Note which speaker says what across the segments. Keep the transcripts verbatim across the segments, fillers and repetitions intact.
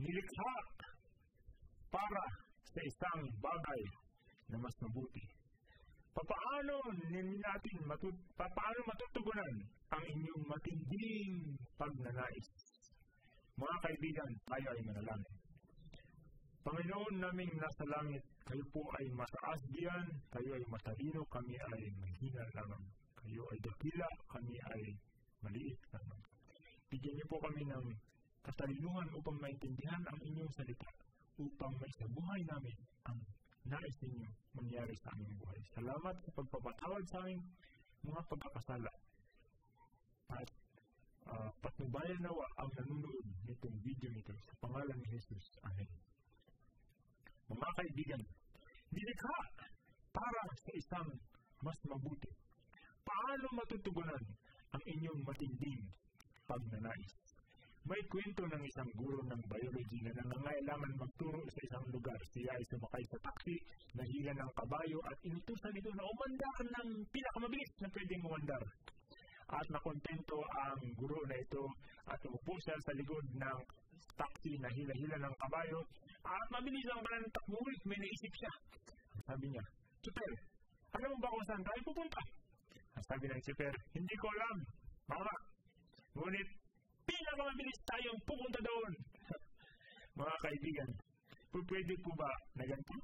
Speaker 1: nilikha para sa isang bagay na mas mabuti. Papaano natin matut papaano matutugunan ang inyong matinding pagnanais? Mga kaibigan, tayo ay manalangin. Panginoon naming nasa langit, kayo po ay mataas diyan, kayo ay matalino, kami ay mahina lamang. Kayo ay dakila, kami ay maliit lamang. Bigyan niyo po kami ng katalinuhan upang maintindihan ang inyong salita, upang may sa buhay namin ang nais ninyo mangyari sa aming buhay. Salamat sa pagpapatawad sa aming mga pagkakasala. At uh, patnubayan nawa ang nanunood nitong video nito sa pangalan ni Jesus. Amen. Mga kaibigan, nilikha para sa isang mas mabuti. Paano matutugunan ang inyong matinding pagnanais? May kwento ng isang guro ng biology na nangangailangan magturo sa isang lugar. Siya ay sumakay sa taxi, nahila ng kabayo at inutusan ito na umandar ng pinakamabilis na pwedeng umandar. At nakontento ang guro na ito at umupo siya sa likod ng taxi na hila-hila ng kabayo at mabilis ang kanyang takbo. May naisip siya. Sabi niya, "Super, alam mo ba kung saan tayo pupunta?" Sabi ng super, "Hindi ko alam, mama. Ngunit pinakamabilis tayong pupunta doon." Mga kaibigan, pwede po ba na ganito?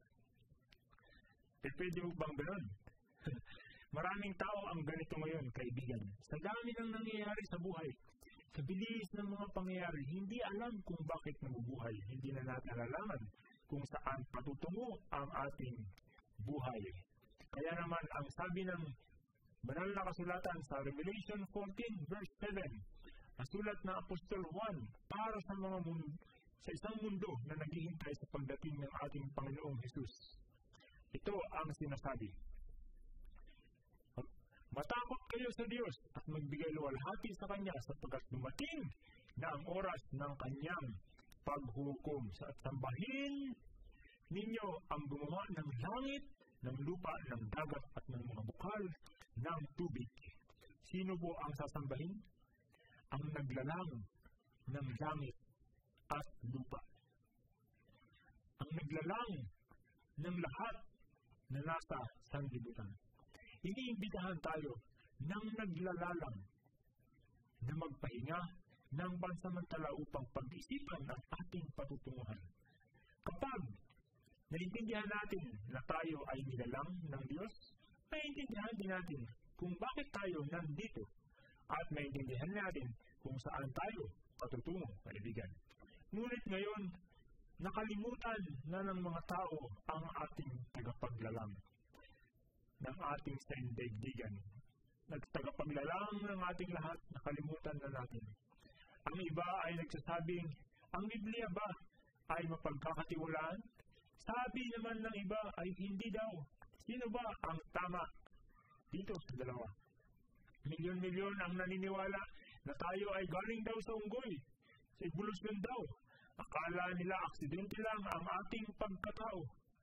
Speaker 1: E pwede mo bang gano'n? Maraming tao ang ganito ngayon, kaibigan. Sa dami ng nangyayari sa buhay, sa bilis ng mga pangyayari, hindi alam kung bakit nabubuhay. Hindi na natin alalaman kung saan patutungo ang ating buhay. Kaya naman, ang sabi ng banal na kasulatan sa Revelation fourteen verse seven, ang sulat na Apostol Juan para sa mga mundo, sa isang mundo na naghihintay sa pagdating ng ating Panginoong Jesus. Ito ang sinasabi, "Matakot kayo sa Diyos at magbigay luwalhati sa Kanya sapagkat dumating na ang oras ng Kanyang paghukom. At sambahin ninyo ang gumawa ng langit, ng lupa, ng dagat at ng mga bukal ng tubig." Sino po ang sasambahin? Ang naglalang ng langit at lupa. Ang naglalang ng lahat na nasa sanlibutan. Iniimbitahan tayo ng naglalalang na magpahinga ng pansamantala upang pag-isipan ang ating patutunguhan. Kapag naiintindihan natin na tayo ay nilalang ng Diyos, naiintindihan din natin kung bakit tayo nandito at naiintindihan natin kung saan tayo patutungo, kaibigan. Ngunit ngayon, nakalimutan na ng mga tao ang ating tagapaglalang ng ating saindaigdigan. Nagtagapaglalang ng ating lahat, nakalimutan na natin. Ang iba ay nagsasabing, ang Biblia ba ay mapagkakatiwalaan? Sabi naman ng iba ay hindi daw. Sino ba ang tama dito sa dalawa? Milyon-milyon ang naniniwala na tayo ay galing daw sa unggoy, sa evolusyon daw. Akala nila aksidente lang ang ating pagkatao.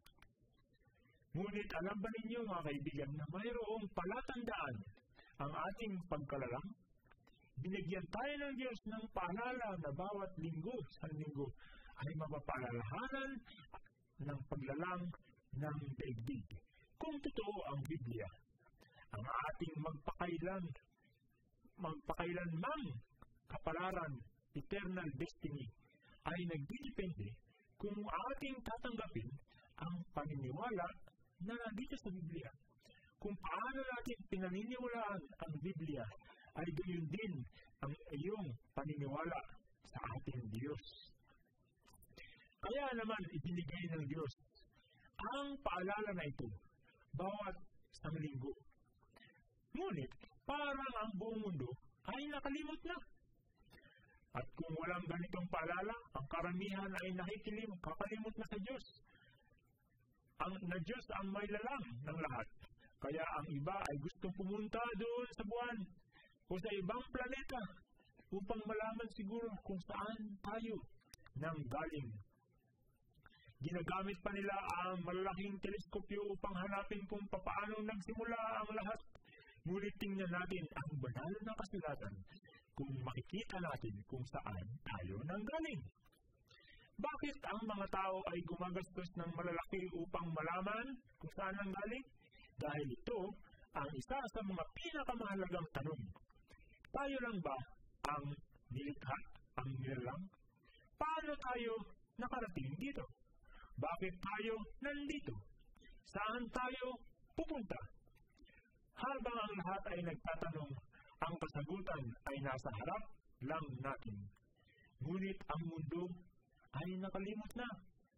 Speaker 1: Ngunit alam ba ninyo mga kaibigan na mayroong palatandaan ang ating pagkalalang? Binigyan tayo ng Diyos ng paalala na bawat linggo sa linggo ay mapapaalalahanan ng paglalang ng daigdig. Kung totoo ang Biblia, ang ating magpakailan, magpakailanmang kapalaran, eternal destiny, ay nagdidepende kung ating tatanggapin ang paniniwala na nandito sa Biblia. Kung paano natin pinaniniwalaan ang Biblia, ay gayon din ang iyong paniniwala sa ating Diyos. Kaya naman ibinigay ng Diyos ang paalala na ito bawat isang linggo. Ngunit parang ang buong mundo ay nakalimot na. At kung walang ganitong paalala, ang karamihan ay nakikilim, kakalimot na sa Diyos. Ang na Diyos ang may lalang ng lahat. Kaya ang iba ay gustong pumunta doon sa buwan o sa ibang planeta upang malaman siguro kung saan tayo nang galing. Ginagamit pa nila ang malalaking teleskopyo upang hanapin kung papaano nagsimula ang lahat. Ngunit tingnan natin ang banal na kasulatan kung makikita natin kung saan tayo nang galing. Bakit ang mga tao ay gumagastos ng malalaki upang malaman kung saan ang galing? Dahil ito ang isa sa mga pinakamahalagang tanong. Tayo lang ba ang nilikha, ang nilalang? Paano tayo nakarating dito? Bakit tayo nandito? Saan tayo pupunta? Habang ang lahat ay nagtatanong, ang kasagutan ay nasa harap lang natin. Ngunit ang mundo ay nakalimot na.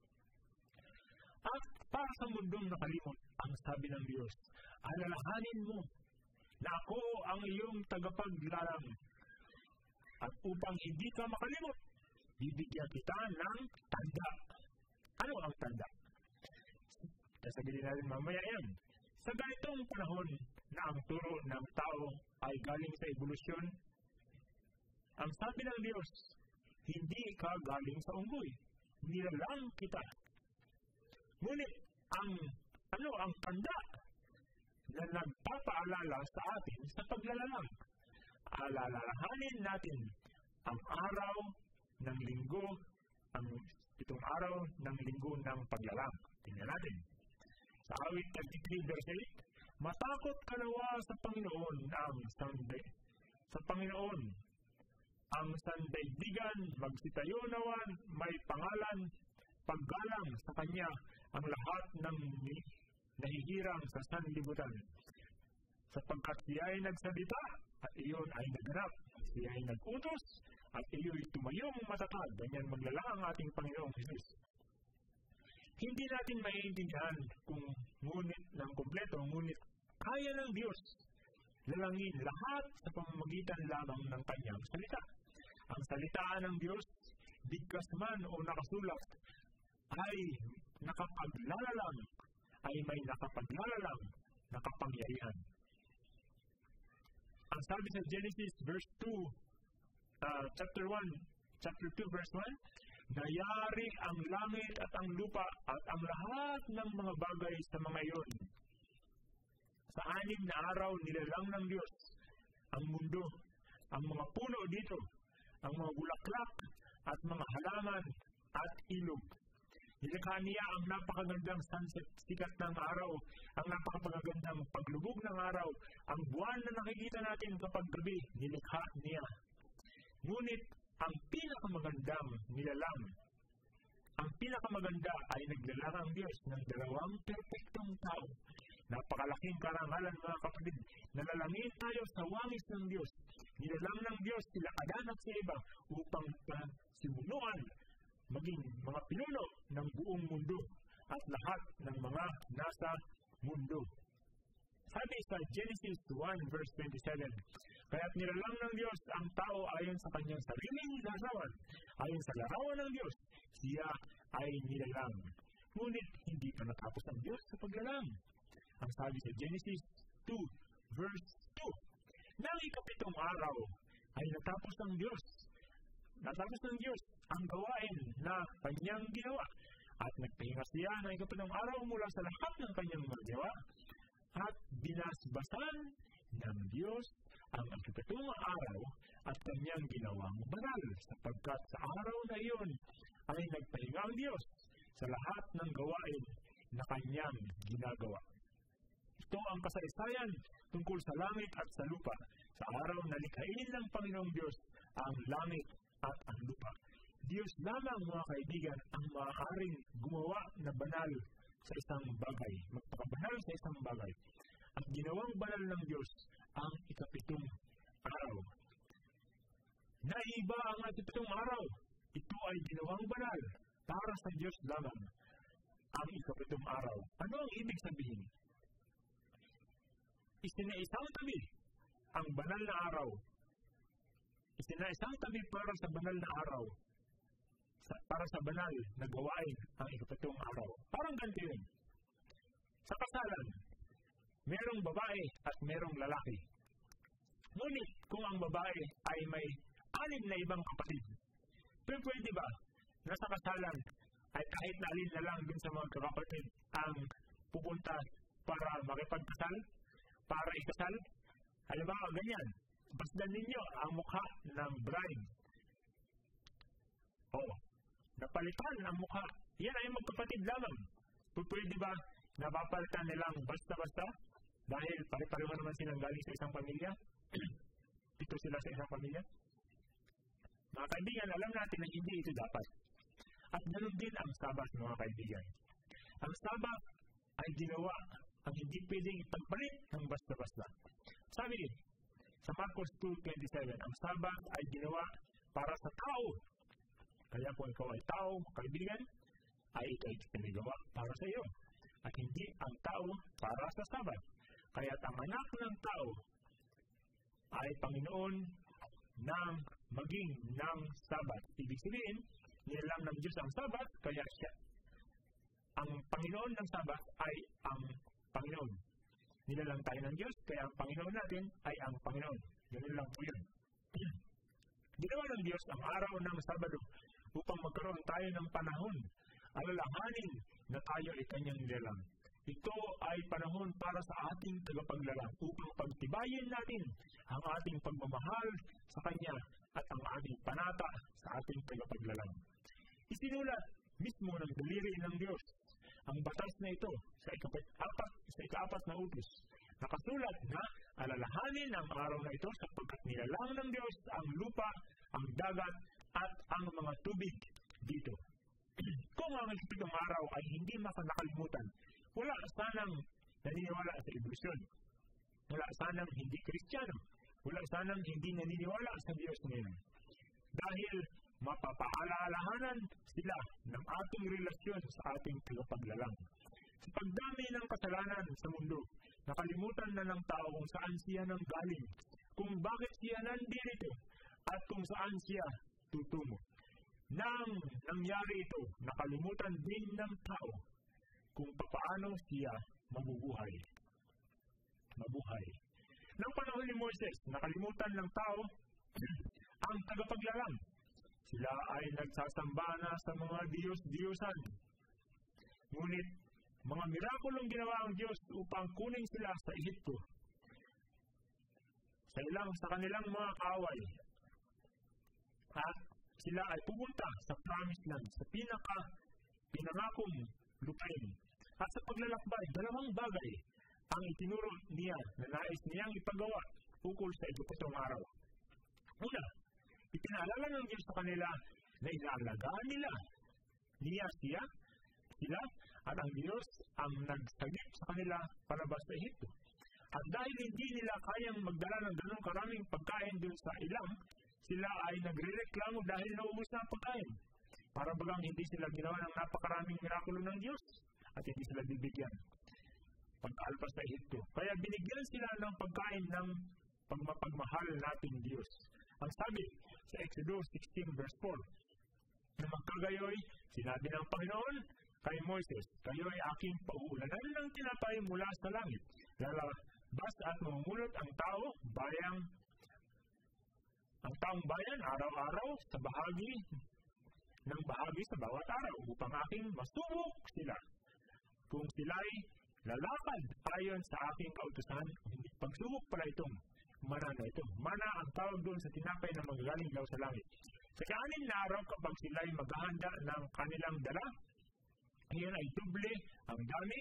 Speaker 1: At para sa mundong nakalimot, ang sabi ng Diyos, alalahanin mo na ako ang iyong tagapaglalang. At upang hindi ka makalimot, bibigyan kita ng tanda. Ano ang tanda? Sasabihin natin mamaya yan. Sa ganitong panahon na ang turo ng tao ay galing sa evolusyon, ang sabi ng Diyos, hindi ka galing sa unggoy. Nilalang kita. Ngunit, ang, ano ang tanda na nagpapaalala sa atin sa paglalalang? Alalahanin natin ang araw ng linggo, ang itong araw ng linggo ng paglalang. Tingnan natin. Sa awit thirty-three verse eight, matakot ka nawa sa Panginoon ang sanday. Sa Panginoon, ang sandaigdigan, magsitayo nawan, may pangalan, paggalang sa Kanya, ang lahat ng nahihirang sa sanlibutan. Sapagkat siya ay nagsalita, at iyon ay naganap. Siya ay nag-utos, at iyo'y tumayong matatag. Ganyan maglalang ang ating Panginoong Jesus. Hindi natin maiintindihan kung ngunit ng kumpleto, ngunit kaya ng Diyos lalangin lahat sa pamamagitan lamang ng Kanyang salita. Ang salitaan ng Diyos, bigkas man o nakasulat, ay nakapaglalalang, ay may nakapaglalalang, nakapangyarihan. Ang sabi sa Genesis verse two, uh, chapter one, chapter two verse one, nayari ang langit at ang lupa at ang lahat ng mga bagay sa mga iyon. Sa anim na araw nilalang ng Diyos ang mundo, ang mga puno dito, ang mga bulaklak at mga halaman at ilog. Nilikha niya ang napakagandang sunset, sikat ng araw, ang napakagandang paglubog ng araw, ang buwan na nakikita natin kapag gabi, nilikha niya. Ngunit ang pinakamagandang nilalang, ang pinakamaganda ay naglalang ang Diyos ng dalawang perfectong tao. Napakalaking karangalan mga kapatid, nalalangin tayo sa wangis ng Diyos. Nilalang ng Diyos sila Adan at si Eva upang simunuan maging mga pinuno ng buong mundo at lahat ng mga nasa mundo. Sabi sa Genesis one verse twenty-seven, kaya't nilalang ng Diyos ang tao ayon sa kanyang sariling larawan. Ayon sa larawan ng Diyos, siya ay nilalang. Ngunit hindi pa natapos ang Diyos sa paglalang. Ang sabi sa Genesis two verse two, nang ikapitong araw ay natapos ng Diyos. Natapos ng Diyos ang gawain na kanyang ginawa. At nagpahinga siya ng ikapitong araw mula sa lahat ng kanyang magawa. At binasbasan ng Diyos ang ikapitong araw at kanyang ginawang banal. Sapagkat sa araw na iyon ay nagpahinga ang Diyos sa lahat ng gawain na kanyang ginagawa. Ito ang kasaysayan tungkol sa langit at sa lupa. Sa araw na likhain ng Panginoong Diyos ang langit at ang lupa. Diyos lamang mga kaibigan ang maaaring gumawa na banal sa isang bagay, magpakabanal sa isang bagay. At ginawang banal ng Diyos ang ikapitong araw. Naiba ang ikapitong araw. Ito ay ginawang banal para sa Diyos lamang ang ikapitong araw. Ano ang ibig sabihin? Isinaisang tabi ang banal na araw. Isinaisang tabi para sa banal na araw. Sa, para sa banal na gawain ang ikapitong araw. Parang ganito yun. Sa kasalan, merong babae at merong lalaki. Ngunit kung ang babae ay may anim na ibang kapatid, pero pwede ba na sa kasalan ay kahit na alin na lang dun sa mga kapatid ang pupunta para makipagkasal, para ikasal? Halimbawa, ganyan. Basdan ninyo ang mukha ng bride. Oh, napad palitan ang mukha. Yan ay magkapatid lamang. Pwede ba napapalitan nilang basta-basta? Dahil pare-pareho naman silang galing sa isang pamilya. Ito sila sa isang pamilya. Mga kaibigan, alam natin na hindi ito dapat. At ganoon din ang Sabat, mga kaibigan. Ang Sabat ay ginawa ang hindi pwedeng ipagpalit ng basta-basta. Sabi din, sa Marcos two twenty-seven, ang Sabat ay ginawa para sa tao. Kaya kung ikaw ay tao, kaibigan, ay ito ay pinagawa para sa iyo. At hindi ang tao para sa Sabat. Kaya ang anak ng tao ay Panginoon ng maging ng Sabat. Ibig sabihin, nilalang ng Diyos ang Sabat, kaya siya. Ang Panginoon ng Sabat ay ang Panginoon. Nilalang tayo ng Diyos, kaya ang Panginoon natin ay ang Panginoon. Ganun lang po yun. Ginawa ng Diyos ang araw ng Sabado upang magkaroon tayo ng panahon. Alalahanin na tayo ay kanyang nilalang. Ito ay panahon para sa ating tagapaglalang upang pagtibayin natin ang ating pagmamahal sa Kanya at ang ating panata sa ating tagapaglalang. Isinulat mismo ng daliri ng Diyos ang batas na ito sa ika-apat, sa ika-apat na utos. Nakasulat na alalahanin ang araw na ito sapagkat nilalang ng Diyos ang lupa, ang dagat at ang mga tubig dito. Kung ang ikapitong araw ay hindi makanakalimutan, wala sanang naniniwala sa evolusyon. Wala sanang hindi Kristiyano. Wala sanang hindi naniniwala sa Diyos ngayon. Dahil mapapaalalahanan sila ng ating relasyon sa ating tagapaglalang. Sa pagdami ng kasalanan sa mundo, nakalimutan na ng tao kung saan siya nang galing, kung bakit siya nandito, at kung saan siya tutungo. Nang nangyari ito, nakalimutan din ng tao kung paano siya mabubuhay. Mabuhay. Nang panahon ni Moises, nakalimutan ng tao ang tagapaglalang. Sila ay nagsasamba na sa mga Diyos-Diyosan. Ngunit, mga mirakulong ginawa ang Diyos upang kunin sila sa Ehipto. Sa ilang sa kanilang mga kaaway. At sila ay pupunta sa Promised Land, sa pinaka pinangakong lupain. At sa paglalakbay, dalawang bagay ang itinuro niya na nais niyang ipagawa ukol sa ikapitong araw. Una, ipinaalala ng Diyos sa kanila na inaalagaan nila niya siya, sila, at ang Diyos ang nagsagip sa kanila palabas sa Ehipto. At dahil hindi nila kayang magdala ng ganong karaming pagkain dun sa ilang, sila ay nagre-reklamo dahil naubos na ang pagkain. Para bagang hindi sila ginawa ng napakaraming mirakulo ng Diyos at hindi sila bibigyan pagkalpas sa Ehipto. Kaya binigyan sila ng pagkain ng pagmapagmahal nating Diyos. Ang sabi sa Exodus sixteen verse four, na magkagayoy, sinabi ng Panginoon kay Moises, kayo'y aking pauulanan ng tinapay mula sa langit. Lalabas at mamumulot ang tao, bayang, ang taong bayan, araw-araw, sa bahagi ng bahagi sa bawat araw, upang aking masubok sila. Kung sila'y lalakad ayon sa aking kautusan, pagsubok pala itong mana na ito. Mana ang tawag doon sa tinapay na magagaling daw sa langit. Sa kaanin na araw kapag sila'y maghahanda ng kanilang dala, ngayon ay doble ang dami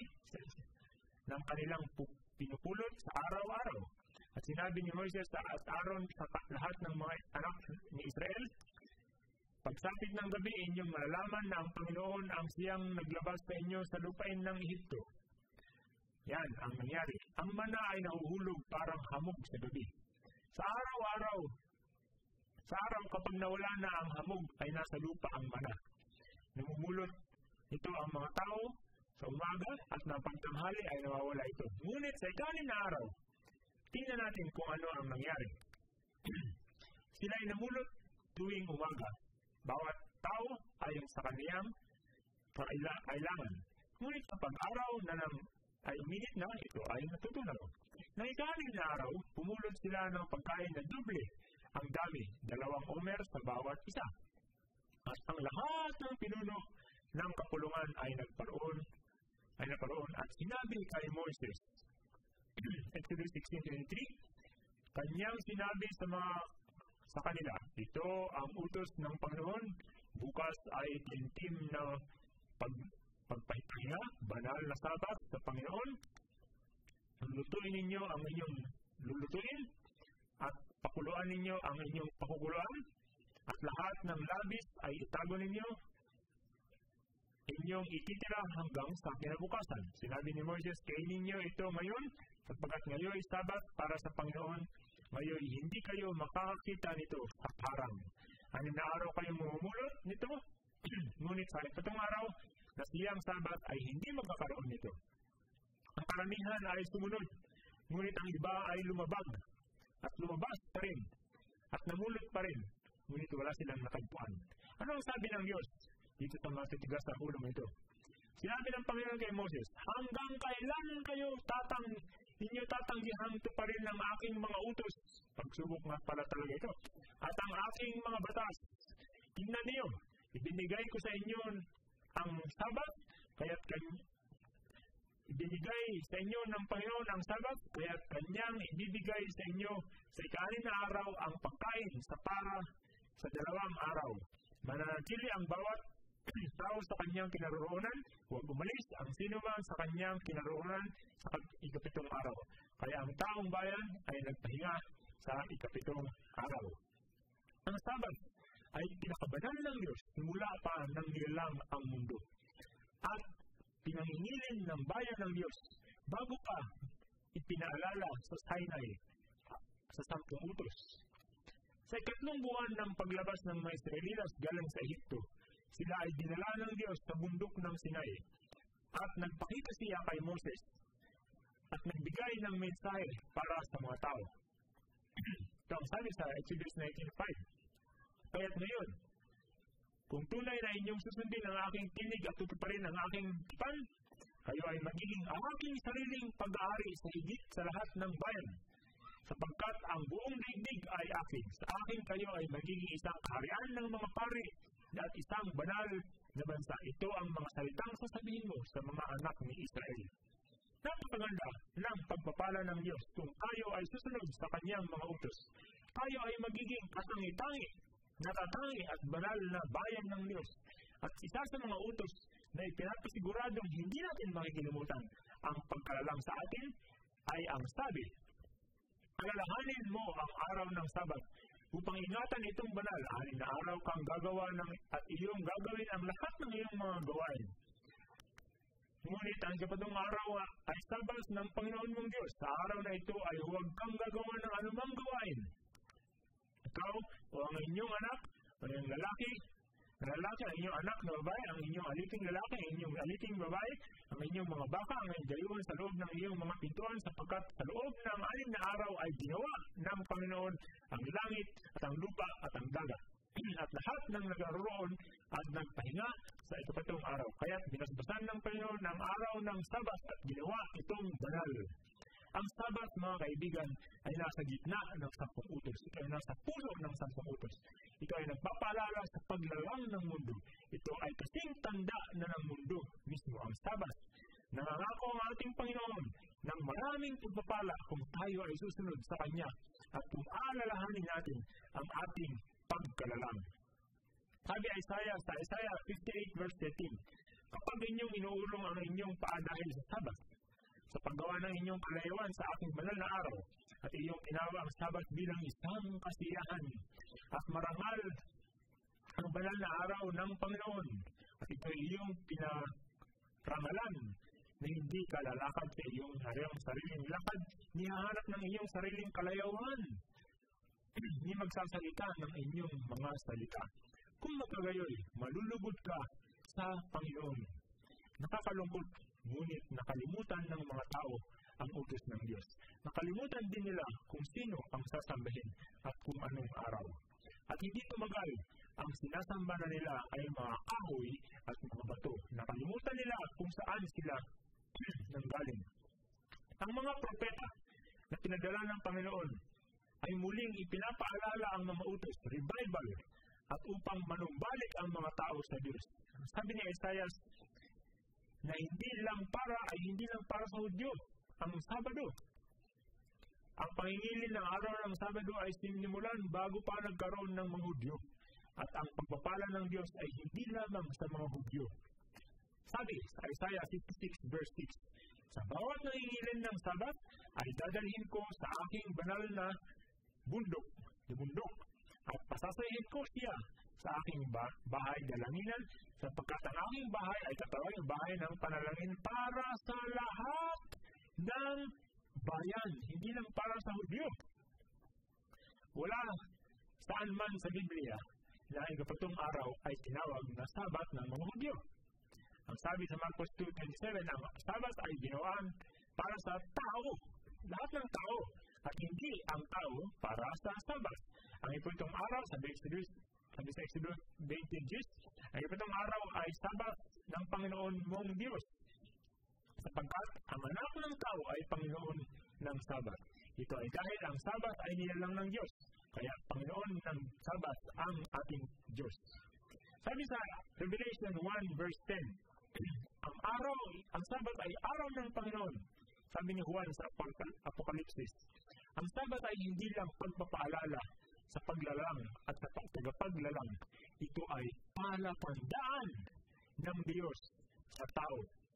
Speaker 1: ng kanilang pinupulot sa araw-araw. At sinabi ni Moises at Aaron sa lahat ng mga anak ni Israel, pagsapit ng gabi, inyong malalaman na ang Panginoon ang siyang naglabas sa inyo sa lupain ng Ehipto. Yan ang nangyari. Ang mana ay nahuhulog parang hamog sa gabi. Sa araw-araw, sa araw kapag nawala na ang hamog, ay nasa lupa ang mana. Namumulot ito ang mga tao sa umaga at ng pagtanghali ay nawawala ito. Ngunit sa ikalim na araw, tingnan natin kung ano ang nangyari. Sila ay namulot tuwing umaga. Bawat tao ayon sa kaniyang kailangan. Ngunit kapag araw na ng ay uminit na, ito ay natutunaw. Nang ikalim na araw, pumulot sila ng pagkain na doble ang dami, dalawang omer sa bawat isa. At ang lahat ng pinuno ng kapulungan ay nagparoon, ay naparoon at sinabi kay Moises, Exodus sixteen twenty-three, kanyang sinabi sa mga sa kanila, ito ang utos ng Panginoon, bukas ay tintim na pag, pagpahinga, banal na Sabat sa Panginoon. Lulutuin ninyo ang inyong lulutuin at pakuluan ninyo ang inyong pakukuluan at lahat ng labis ay itago ninyo inyong ititira hanggang sa kinabukasan. Sinabi ni Moses, kainin ninyo ito ngayon sapagkat ngayon ay Sabat para sa Panginoon. Ngayon hindi kayo makakakita nito sa parang. Anim na araw kayong mamumulot nito, ngunit sa ipatong araw na siyang Sabat ay hindi magkakaroon nito. Ang karamihan ay sumunod, ngunit ang iba ay lumabag at lumabas pa rin at namulot pa rin, ngunit wala silang natagpuan. Ano ang sabi ng Diyos dito sa mga titigas na ulong ito? Sinabi ng Panginoon kay Moses, hanggang kailan kayo tatang, inyo tatanggihan pa rin ng aking mga utos? Pagsubok nga pala talaga ito. At ang aking mga batas, tingnan niyo, ibinigay ko sa inyo ang Sabat, kaya't kanyo, ibinigay sa inyo ng Panginoon ang Sabat, kaya't kanyang ibibigay sa inyo sa ika-anim na araw ang pagkain sa para sa dalawang araw. Mananatili ang bawat tao sa kanyang kinaroroonan, huwag umalis ang sinuman sa kanyang kinaroroonan sa ikapitong araw. Kaya ang taong bayan ay nagpahinga sa ikapitong araw. Ang Sabat ay pinakabanal ng Diyos simula pa nang nilalang ang mundo. At pinangingilin ng bayan ng Diyos bago pa ipinaalala sa Sinai sa sampung utos. Sa ikatlong buwan ng paglabas ng mga Israelitas galing sa Ehipto, sila ay dinala ng Diyos sa bundok ng Sinai at nagpakita siya kay Moses at nagbigay ng mensahe para sa mga tao. Ito ang sabi sa Exodus nineteen five. Kaya't ngayon, kung tunay na inyong susundin ang aking tinig at tutuparin ang aking tipan, kayo ay magiging aking sariling pag-aari sa higit sa lahat ng bayan. Sapagkat ang buong daigdig ay akin. Sa akin kayo ay magiging isang kaharian ng mga pari at isang banal na bansa. Ito ang mga salitang sasabihin mo sa mga anak ni Israel. Napakaganda ng pagpapala ng Diyos kung tayo ay susunod sa kanyang mga utos. Tayo ay magiging katangi-tangi, natatangi at banal na bayan ng Diyos. At isa sa mga utos na ipinapasiguradong hindi natin makikilimutan ang pagkalalang sa atin ay ang sabi, alalahanin mo ang araw ng Sabat upang ingatan itong banal. Anim na araw kang gagawa ng, at iyong gagawin ang lahat ng iyong mga gawain. Ngunit ang ikapitong araw ay Sabat ng Panginoon mong Diyos. Sa araw na ito ay huwag kang gagawa ng anumang gawain. Ikaw o ang inyong anak, o ang lalaki, lalaki, ang inyong anak na babae, ang inyong aliting lalaki, ang inyong aliting babae, ang inyong mga baka, ang inyong dayuhan sa loob ng iyong mga pintuan, sapagkat sa loob ng anim na araw ay ginawa ng Panginoon ang langit at ang lupa at ang dagat. At lahat ng nagkaroon at nagpahinga sa ikapitong araw. Kaya't binasbasan ng Panginoon ang araw ng Sabat at ginawa itong banal. Ang Sabat, mga kaibigan, ay nasa gitna ng sampung utos. Ito ay nasa puso ng sampung utos. Ito ay nagpapaalala sa paglalang ng mundo. Ito ay kasing tanda na ng mundo mismo. Ang Sabat, nangangako ang ating Panginoon ng maraming pagpapala kung tayo ay susunod sa Kanya at kung alalahanin natin ang ating pagkalalang. Sabi Isaiah sa Isaiah fifty-eight verse thirteen, kapag inyong inuulong ang inyong paa dahil sa Sabat, sa paggawa ng inyong kalayuan sa aking banal na araw, at iyong tinawa ang Sabat bilang isang kasiyahan, at marangal ang banal na araw ng Panginoon, at ito iyong pinarangalan na hindi ka lalakad sa iyong sariling lakad, nihahanap ng iyong sariling kalayuan, ni magsasalita ng inyong mga salita. Kung magkagayoy, malulugod ka sa Panginoon. Nakakalungkot, ngunit nakalimutan ng mga tao ang utos ng Diyos. Nakalimutan din nila kung sino ang sasambahin at kung anong araw. At hindi tumagal, ang sinasamba na nila ay mga kahoy at mga bato. Nakalimutan nila kung saan sila nanggaling. Ang mga propeta na pinadala ng Panginoon ay muling ipinapaalala ang mga utos, revival, at upang manumbalik ang mga tao sa Diyos. Sabi ni Isaiah na hindi lang para ay hindi lang para sa Hudyo ang Sabado. Ang pangingilin ng araw ng Sabado ay sinimulan bago pa nagkaroon ng mga Hudyo. at ang pagpapala ng Diyos ay hindi lamang sa mga Hudyo. Sabi sa Isaiah fifty-six verse six, sa bawat nangingilin ng Sabat ay dadalhin ko sa aking banal na bundok, na bundok, at pasasayin ko siya sa aking ba- bahay dalanginan, sapagkat ang aking bahay ay tatawaging bahay ng panalangin para sa lahat ng bayan, hindi lang para sa Hudyo. Wala saan man sa Biblia na ang ikapitong araw ay tinawag na Sabat ng mga Hudyo. Ang sabi sa Marcos two twenty-seven, ang Sabat ay ginawaan para sa tao, lahat ng tao, at hindi ang tao para sa Sabat. Ang ikapitong araw, sabi Exodus, sabi sa Exodus twenty, ang ikapitong araw ay Sabat ng Panginoon mong Diyos, sapagkat ang anak ng tao ay Panginoon ng Sabat. Ito ay dahil ang Sabat ay nilalang ng Diyos, kaya Panginoon ng Sabat ang ating Diyos. Sabi sa Revelation one verse ten, ang araw, ang Sabat ay araw ng Panginoon. Sabi ni Juan sa Apokalipsis, ang Sabat ay hindi lang pagpapaalala sa paglalang at sa tagapaglalang. Ito ay palatandaan ng Diyos sa tao.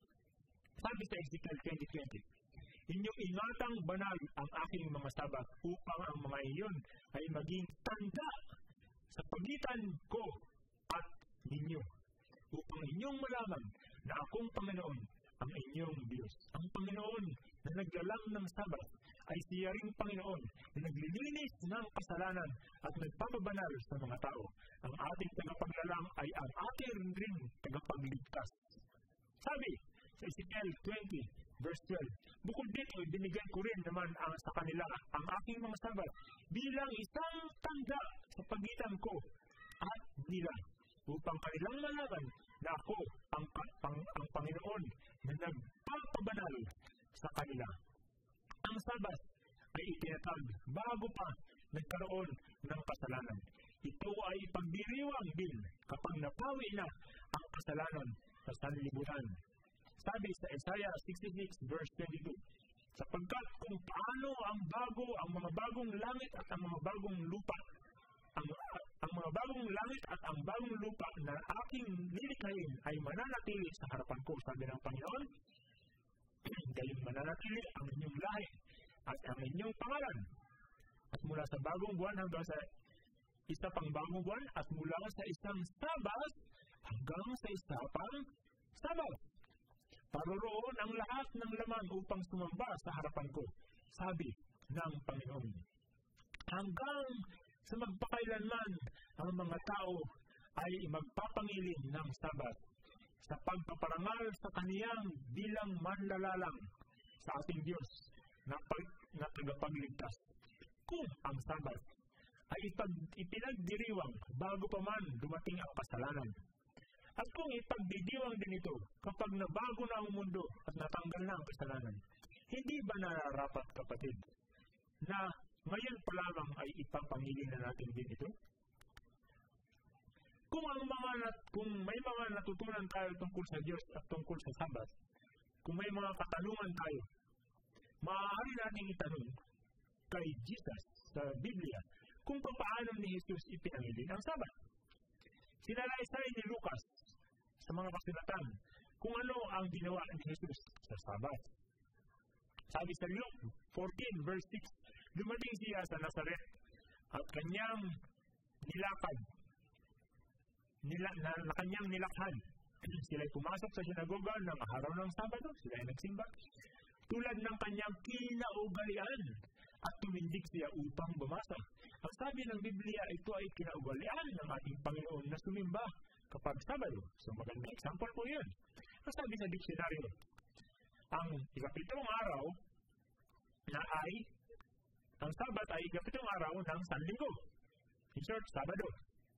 Speaker 1: Sabi sa Ezekiel twenty twenty, inyong ingatang banal ang aking mga Sabat upang ang mga iyon ay maging tanda sa pagitan ko at ninyo, upang inyong malaman na akong Panginoon ang inyong Diyos. Ang Panginoon na naglalang ng Sabat ay siya ring Panginoon na naglilinis ng kasalanan at nagpapabanal sa mga tao. Ang ating tagapaglalang ay ang ating ring tagapagligtas. Sabi sa Ezekiel twenty verse twelve, bukod dito, binigay ko rin naman ang sa kanila ang aking mga Sabat bilang isang tanda sa pagitan ko at nila, upang kanilang malaman na ako ang, ang, ang Panginoon na nagpapabanal sa kanila. Ang Sabat ay itinatag bago pa nagkaroon ng kasalanan. Ito ay pagdiriwang din kapag napawi na ang kasalanan sa sanlibutan. Sabi sa Isaiah sixty-six verse twenty-two, sapagkat kung paano ang bago, ang mga bagong langit at ang mga bagong lupa, ang, ang mga bagong langit at ang bagong lupa na aking nilikhain ay mananatili sa harapan ko, sabi ng Panginoon, gayon mananatili ang inyong lahi at ang inyong pangalan. At mula sa bagong buwan hanggang sa isa pang bagong buwan, at mula sa isang Sabat hanggang sa isa pang Sabat, paroroon ang lahat ng laman upang sumamba sa harapan ko, sabi ng Panginoon. Hanggang sa magpakailanman ang mga tao ay magpapangiling ng Sabat sa pagpaparangal sa kaniyang bilang manlalalang sa ating Diyos na, pag, na tagapagligtas. Kung ang Sabat ay ipag, ipinagdiriwang bago pa man dumating ang kasalanan, at kung ipagdidiwang din ito kapag nabago na ang mundo at natanggal na ang kasalanan, hindi ba nararapat, kapatid, na ngayon pa lamang ay ipapangiling na natin din ito? Kung ang mga nat, kung may mga natutunan tayo tungkol sa Diyos at tungkol sa Sabat, kung may mga katanungan tayo, maaari nating itanong kay Jesus sa Biblia kung paano ni Jesus ipinangiling ang Sabat. Sinalaysay ni Lucas sa mga kasulatan kung ano ang ginawa ni Jesus sa Sabat. Sabi sa Luke fourteen verse six, dumating siya sa Nazaret at kanyang nilakad, nila, na, na kanyang nilakhan. Sila'y pumasok sa sinagoga ng araw ng Sabado, sila'y nagsimba, tulad ng kanyang kinaugalian, at tumindig siya upang bumasa. Ang sabi ng Biblia, ito ay kinaugalian ng ating Panginoon na sumimba kapag Sabado. So magandang example po yun. Ang sabi sa diksyonaryo, ang ikapitong araw na ay, ang Sabat ay ikapitong araw ng Sanlinggo. In short, Sabado.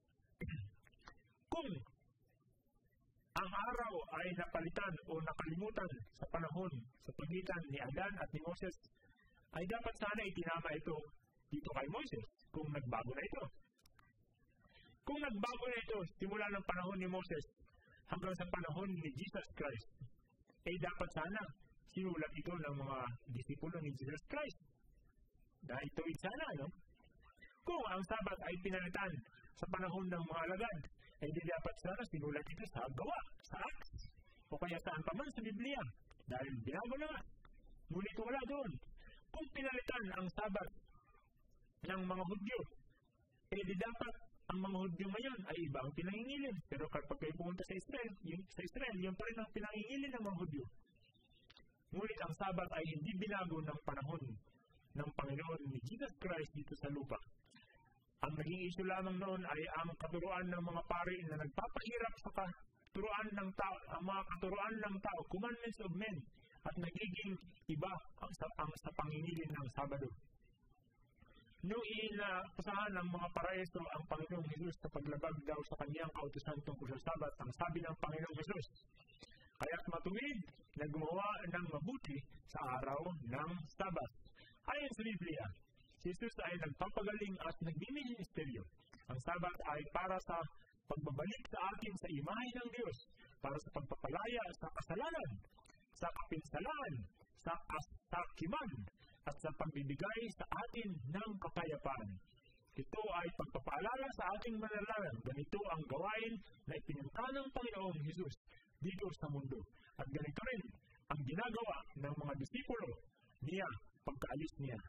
Speaker 1: Kung ang araw ay napalitan o nakalimutan sa panahon sa pagitan ni Adan at ni Moses, ay dapat sana itinama ito dito kay Moses kung nagbago na ito. Kung nagbago na ito simula ng panahon ni Moses hanggang sa panahon ni Jesus Christ, ay dapat sana sinulat ito ng mga disipulo ni Jesus Christ. Dahil tuwid sana, no? Kung ang Sabat ay pinalitan sa panahon ng mga alagad, ay di dapat sana sinulat ito sa gawa, sa Acts, o kaya saan pa man sa Biblia, dahil binago na nga. Ngunit wala doon. Kung pinalitan ang Sabat ng mga Hudyo, eh di dapat ang mga Hudyo ngayon ay iba ang pinangingilin. Pero kapag kayo pumunta sa Israel, yung, sa Israel, yun pa rin ang pinangingilin ng mga Hudyo. Ngunit ang Sabat ay hindi binago ng panahon ng Panginoon ni Jesus Christ dito sa lupa. Ang naging issue lamang noon ay ang katuruan ng mga pari na nagpapahirap sa katuruan ng tao, ang mga katuruan ng tao, commandments of men, at nagiging iba ang sa, ang sa pangingilin ng Sabado. Nung inapasahan ng mga paraeso ang Panginoong Jesus sa paglabag daw sa kanyang kautusan tungkol sa Sabat, ang sabi ng Panginoong Jesus, kaya't matuwid na gumawa ng mabuti sa araw ng Sabat. Ayon sa Biblia, si Jesus ay nagpapagaling at nagmiministeryo. Ang Sabat ay para sa pagbabalik sa atin sa imahe ng Diyos, para sa pagpapalaya sa kasalanan, sa kapinsalaan, sa kasakiman, at sa pagbibigay sa atin ng kapayapaan. Ito ay pagpapaalala sa ating mananalang. Ganito ang gawain na ipinangka ng Panginoong Jesus dito sa mundo. At ganito rin ang ginagawa ng mga disipulo niya pagkaalis niya.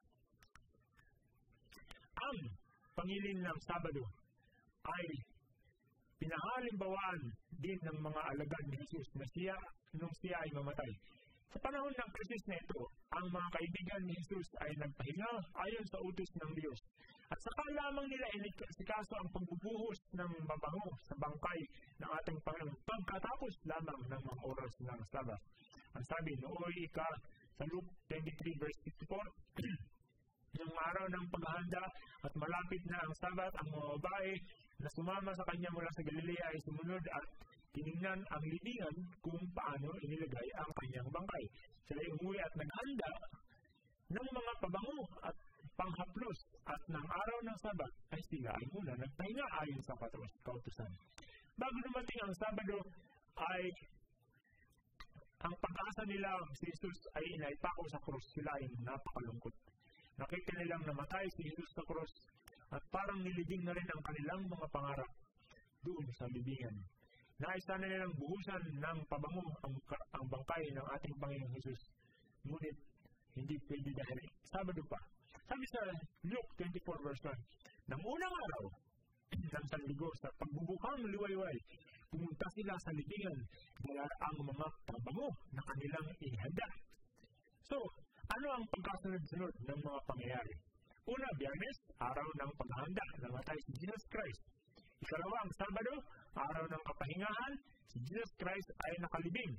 Speaker 1: Ang pangilin ng Sabado ay pinahalimbawaan din ng mga alagad ni Jesus na siya nung siya ay mamatay. Sa panahon ng krisis na ito, ang mga kaibigan ni Jesus ay nagpahinga ayon sa utos ng Diyos. At saka lamang nila inisikaso ang pagbubuhos ng mabango sa bangkay ng ating Panginoon pagkatapos lamang ng mga oras ng Sabat. Ang sabi, nooy ika sa Luke twenty-three verse fifty-four, ng araw ng paghahanda at malapit na ang Sabat, ang mga babae na sumama sa kanya mula sa Galilea ay sumunod at tinignan ang libingan kung paano inilagay ang kanyang bangkay. Sila umuwi at naghanda ng mga pabango at panghaplos at ng araw ng Sabat ay sila ay muna nagpahinga ayon sa kautusan. Bago dumating ang Sabado ay ang pag-asa nila si Jesus ay inaipako sa krus. Sila ay napakalungkot. Nakita nilang namatay si Jesus sa krus at parang nilibing na rin ang kanilang mga pangarap doon sa libingan. Nais na nilang buhusan ng pabango ang, ang bangkay ng ating Panginoong Jesus. Ngunit hindi pwede dahil Sabado pa. Sabi sa Luke twenty-four verse one, nang unang araw ng sanligo sa pagbubukang liwayway, pumunta sila sa libingan dala ang mga pabango na kanilang inihanda. So, ano ang pagkasunod-sunod ng mga pangyayari? Una, Biyernes, araw ng paghahanda, namatay si Jesus Christ. Ikalawa, ang Sabado, araw ng kapahingahan, si Jesus Christ ay nakalibing.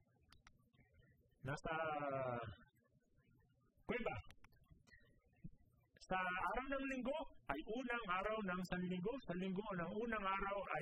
Speaker 1: Nasa kuweba. Sa araw ng Linggo ay unang araw ng Sanlinggo. Sa Linggo ng unang araw ay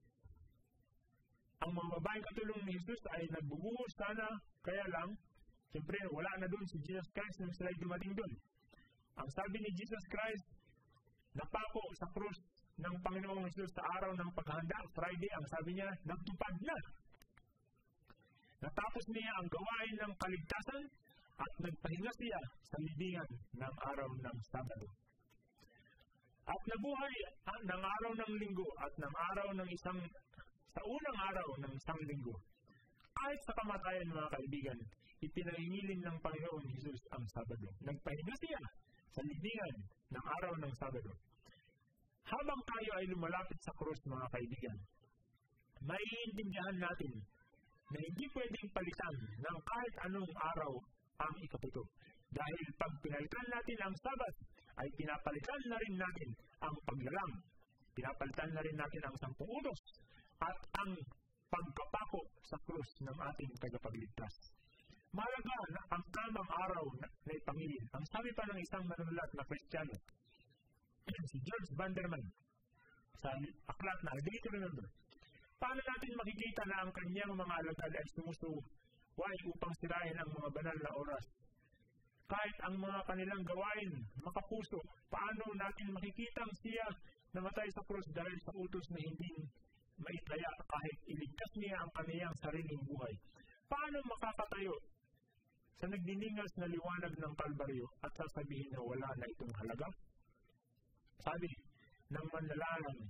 Speaker 1: ang mga babaeng katulong ni Jesus ay nagbubuhos sana, kaya lang, siyempre wala na doon si Jesus Christ nung sila dumating doon. Ang sabi ni Jesus Christ, napako sa krus ng Panginoong Jesus sa araw ng paghahanda, Friday, ang sabi niya, nagtupad na. Natapos niya ang gawain ng kaligtasan at nagpahinga siya sa libingan ng araw ng Sabado. At nabuhay ng araw ng Linggo at ng araw ng isang, sa unang araw ng isang Linggo. Kahit sa kamatayan, mga kaibigan, ipinahingilin ng Panginoon Jesus ang Sabado. Nagpahinga siya sa libingan ng araw ng Sabado. Habang tayo ay lumalapit sa krus, mga kaibigan, maiintindihan natin na hindi pwedeng palitan ng kahit anong araw ang ikapito. Dahil pag pinalitan natin ang Sabat, ay pinapalitan na rin natin ang paglalang. Pinapalitan na rin natin ang sampung utos at ang pagkapako sa krus ng ating tagapagligtas. Mahalaga na ang tamang araw na, na ipangilin. Ang sabi pa ng isang manunulat na Kristiyano, si George Vanderman, sa aklat na Day to Remember, paano natin makikita na ang kanyang mga alagad ay sumusuway upang sirahin ang mga banal na oras? Kahit ang mga kanilang gawain makapuso, paano natin makikitang siya namatay sa krus dahil sa utos na hindi maitaya kahit iligtas niya ang kaniyang sariling buhay? Paano makakatayo sa nagdiningas na liwanag ng Kalbaryo at sasabihin na wala na itong halaga? Sabi ng manlalalang,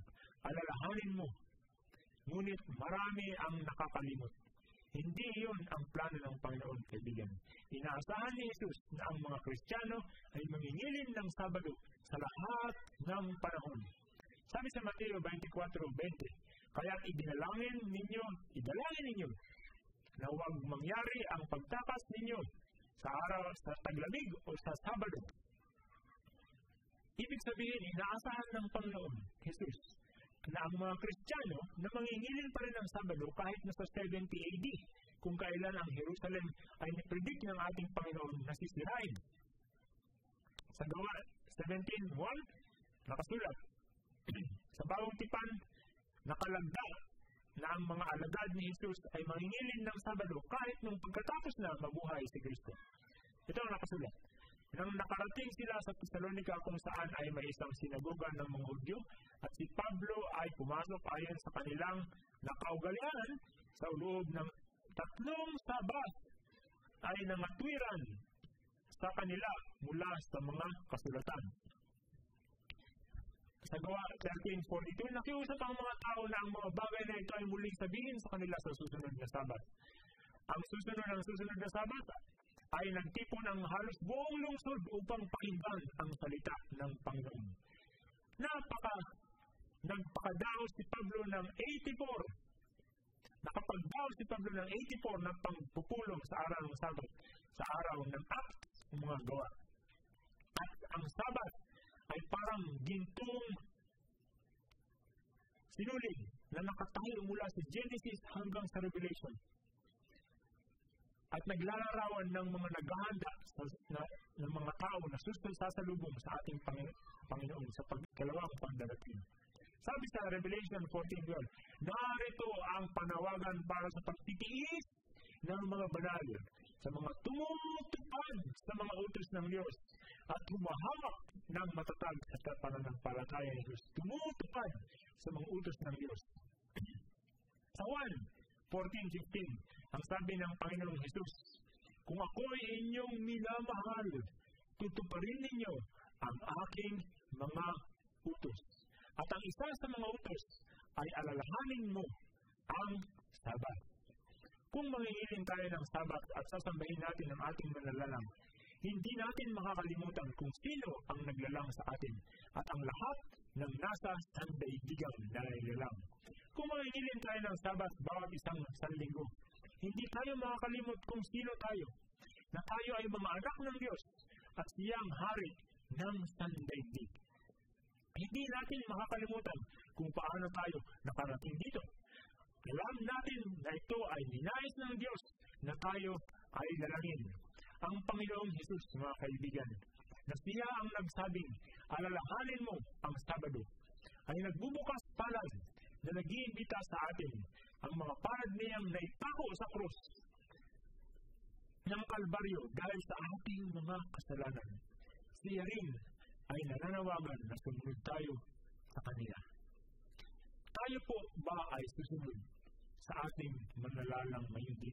Speaker 1: alalahanin mo. Ngunit marami ang nakakalimot. Hindi iyon ang plano ng Panginoon, kaibigan. Inaasahan ni Jesus na ang mga Kristiyano ay mangingilin ng Sabado sa lahat ng panahon. Sabi sa Mateo twenty-four twenty, kaya't idinalangin ninyo, idalangin ninyo na huwag mangyari ang pagtakas ninyo sa araw, sa taglamig o sa Sabado. Ibig sabihin, inaasahan ng Panginoon, Jesus, na ang mga Kristiyano na mangingilin pa rin ng Sabado kahit nasa seventy A D, kung kailan ang Jerusalem ay nipredict ng ating Panginoon na sisirain. Sa Gawa seventeen one, nakasulat, sa Bagong Tipan, nakalagda na ang mga alagad ni Jesus ay mangingilin ng Sabado kahit nung pagkatapos na mabuhay si Kristo. Ito ang nakasulat. Nang nakarating sila sa Thessalonica kung saan ay may isang sinagoga ng mga Hudyo at si Pablo ay pumasok ayon sa kanilang nakaugalian sa loob ng tatlong Sabat ay nangatwiran sa kanila mula sa mga kasulatan. Sa Gawa thirteen forty-two, nakiusap ang mga tao na ang mga bagay na ito ay muling sabihin sa kanila sa susunod na Sabat. Ang susunod ng susunod na Sabat ay nagtipon ang halos buong lungsod upang pakinggan ang salita ng Panginoon. Napaka, nagpakadaos si Pablo ng eighty-four. Nakapagdaos si Pablo ng eighty-four na pangpupulong sa araw ng Sabat, sa araw ng Acts, ng mga gawa. At ang Sabat ay parang gintong sinulig na nakatayo mula sa Genesis hanggang sa Revelation. At naglalarawan ng mga naghahanda sa, na, ng mga tao na susunod sasalubong sa ating Pangino- Panginoon sa pagkalawang pagdarating. Sabi sa Revelation fourteen twelve, narito ang panawagan para sa pagtitiis ng mga banal, sa mga tumutupad sa mga utos ng Diyos, at humahawak ng matatag sa pananampalataya ni Diyos. Tumutupad sa mga utos ng Diyos. Sa one fourteen fifteen, ang sabi ng Panginoong Jesus, kung ako'y inyong minamahal, tutuparin ninyo ang aking mga utos. At ang isa sa mga utos ay alalahanin mo ang Sabat. Kung mangingilin tayo ng Sabat at sasambahin natin ang ating manalalang, hindi natin makakalimutan kung sino ang naglalang sa atin at ang lahat ng nasa sandaigdigang nalalalang. Kung mangingilin tayo ng Sabat bawat isang sanlinggo, hindi tayo makakalimot kung sino tayo, na tayo ay mga anak ng Diyos at siyang hari ng sandaigdig. Hindi natin makakalimutan kung paano tayo nakarating dito. Alam natin na ito ay ninais ng Diyos na tayo ay lalangin. Ang Panginoong Jesus, mga kaibigan, na siya ang nagsabing, alalahanin mo ang Sabado, ay nagbubukas palad na nag-iimbita sa atin ang mga palad niyang naipako sa krus ng Kalbaryo dahil sa ating mga kasalanan. Siya rin ay nananawagan na sumunod tayo sa kanila. Tayo po ba ay susunod sa ating manalalang mayundi?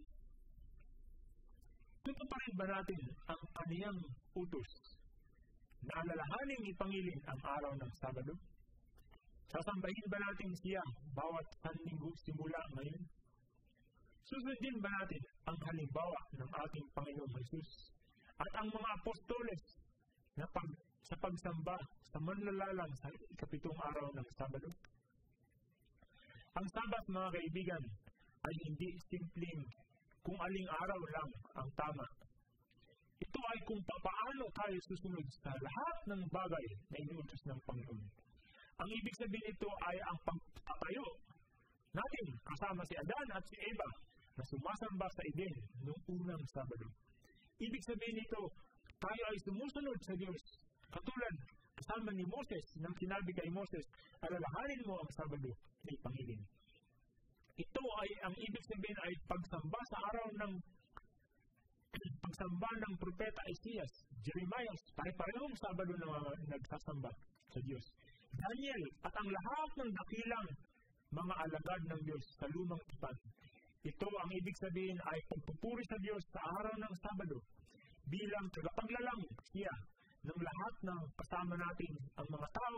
Speaker 1: Tutuparin ba natin ang kaniyang utos na alalahaning ipangilin ang araw ng Sabado? Sasambahin ba natin siya bawat sanlinggo simula ngayon? Susundin ba natin ang halimbawa ng ating Panginoong Jesus at ang mga apostoles na pag, sa pagsamba sa manlalalang sa ikapitong araw ng Sabado? Ang Sabat, mga kaibigan, ay hindi simpleng kung aling araw lang ang tama. Ito ay kung paano tayo susunod sa lahat ng bagay na inuutos ng Panginoon. Ang ibig sabihin nito ay ang pagtatayo natin kasama si Adan at si Eva na sumasamba sa Eden noong unang Sabado. Ibig sabihin nito, tayo ay sumusunod sa Diyos. Katulad kasama ni Moses, nang sinabi kay Moses, alalahanin mo ang Sabado na ipangilin. Ito ay, ang ibig sabihin ay pagsamba sa araw ng pagsamba ng propeta Isaias, Jeremiah, pare-parehong Sabado na nagsasamba sa Diyos. Daniel at ang lahat ng dakilang mga alagad ng Diyos sa lumang tipan. Ito ang ibig sabihin ay pagpupuri sa Diyos sa araw ng Sabado bilang tagapaglalang siya ng lahat ng kasama natin ang mga tao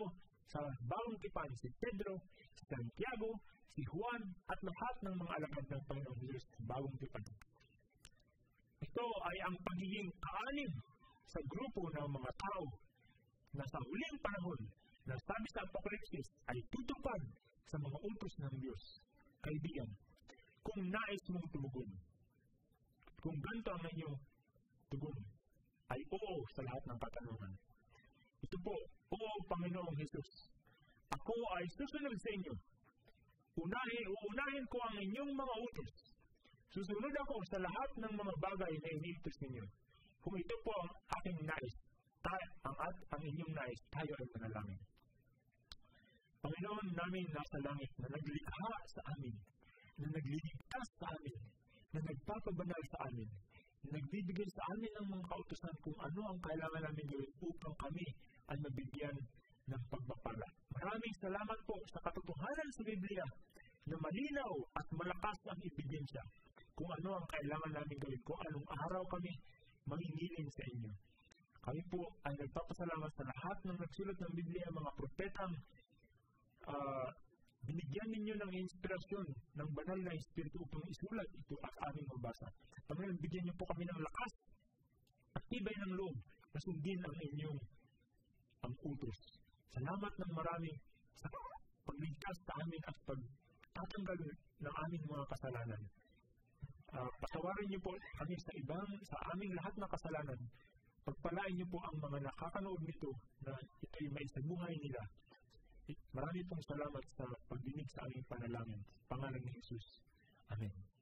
Speaker 1: sa bagong tipan si Pedro, si Santiago, si Juan, at lahat ng mga alagad ng Panginoong Diyos sa bagong tipan. Ito ay ang pagiging kaanim sa grupo ng mga tao na sa huling panahon na sabi sa Apokalipsis ay tutupad sa mga utos ng Diyos. Kaibigan, kung nais mong tumugon, kung ganito ang inyong tugon, ay oo sa lahat ng katanungan. Ito po, oo Panginoong Jesus, ako ay susunod sa inyo. Unahin, uunahin ko ang inyong mga utos. Susunod ako sa lahat ng mga bagay na iniutos ninyo. Kung ito po ang aking nais, tayo, ang, at, ang inyong nais, tayo ay manalangin. Panginoon namin nasa langit na naglikha sa amin, na nagliligtas sa amin, na nagpapabanal sa amin, na nagbibigay sa amin ng mga kautusan kung ano ang kailangan namin gawin upang kami ay mabigyan ng pagpapala. Maraming salamat po sa katotohanan sa Biblia na malinaw at malakas ang ebidensya kung ano ang kailangan namin gawin, kung anong araw kami mangingilin sa inyo. Kami po ay nagpapasalamat sa lahat ng nagsulat ng Biblia, mga propetang uh, binigyan ninyo ng inspirasyon ng banal na Espiritu upang isulat ito at aming mabasa. Panginoon, bigyan niyo po kami ng lakas at tibay ng loob na sundin ang inyong ang utos. Salamat ng marami sa pagligtas sa amin at pagtatanggal ng aming mga kasalanan. Uh, patawarin niyo po kami sa ibang, sa aming lahat na kasalanan. Pagpalain niyo po ang mga nakakanood nito na ito'y maisabuhay nila. Marami pong salamat sa pagdinig sa aming panalangin. Pangalan ni Jesus. Amen.